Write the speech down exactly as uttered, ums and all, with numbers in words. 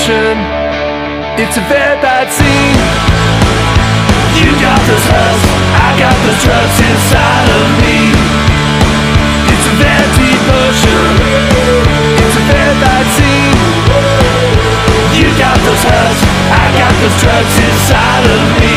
devotion. It's a very bad scene. You got those hurts, I got those drugs inside of me. It's a very devotion. It's a very bad scene. You got those hurts, I got those drugs inside of me.